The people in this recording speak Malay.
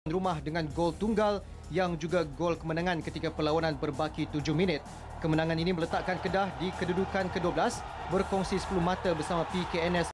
rumah dengan gol tunggal yang juga gol kemenangan ketika perlawanan berbaki 7 minit. Kemenangan ini meletakkan Kedah di kedudukan ke-12 berkongsi 10 mata bersama PKNS